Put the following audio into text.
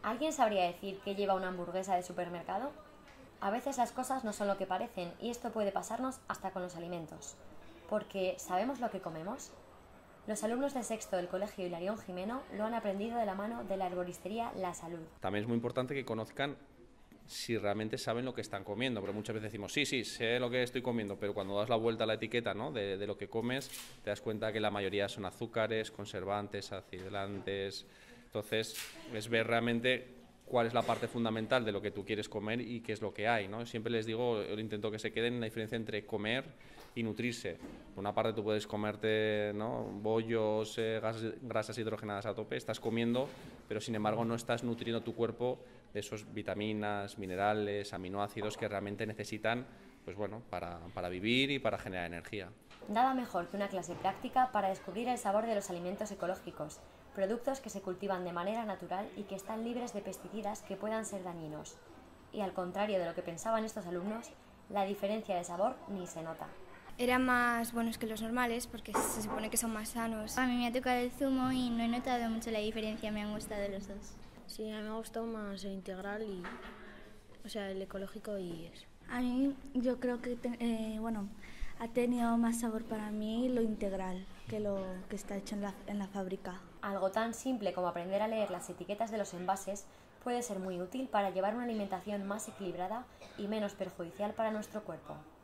¿Alguien sabría decir qué lleva una hamburguesa de supermercado? A veces las cosas no son lo que parecen y esto puede pasarnos hasta con los alimentos. Porque ¿sabemos lo que comemos? Los alumnos de sexto del Colegio Hilarión Jimeno lo han aprendido de la mano de la herboristería La Salud. También es muy importante que conozcan si realmente saben lo que están comiendo, porque muchas veces decimos, sí, sé lo que estoy comiendo, pero cuando das la vuelta a la etiqueta, ¿no?, de lo que comes, te das cuenta que la mayoría son azúcares, conservantes, acidulantes. Entonces, es ver realmente cuál es la parte fundamental de lo que tú quieres comer y qué es lo que hay, ¿no? Siempre les digo, yo intento que se queden en la diferencia entre comer y nutrirse. Por una parte tú puedes comerte, ¿no?, bollos, grasas hidrogenadas a tope, estás comiendo, pero sin embargo no estás nutriendo tu cuerpo de esos vitaminas, minerales, aminoácidos que realmente necesitan, pues bueno, para vivir y para generar energía. Nada mejor que una clase práctica para descubrir el sabor de los alimentos ecológicos, productos que se cultivan de manera natural y que están libres de pesticidas que puedan ser dañinos. Y al contrario de lo que pensaban estos alumnos, la diferencia de sabor ni se nota. Eran más buenos que los normales porque se supone que son más sanos. A mí me ha tocado el zumo y no he notado mucho la diferencia, me han gustado los dos. Sí, a mí me ha gustado más el integral y, o sea, el ecológico y eso. A mí yo creo que ha tenido más sabor para mí lo integral que lo que está hecho en la fábrica. Algo tan simple como aprender a leer las etiquetas de los envases puede ser muy útil para llevar una alimentación más equilibrada y menos perjudicial para nuestro cuerpo.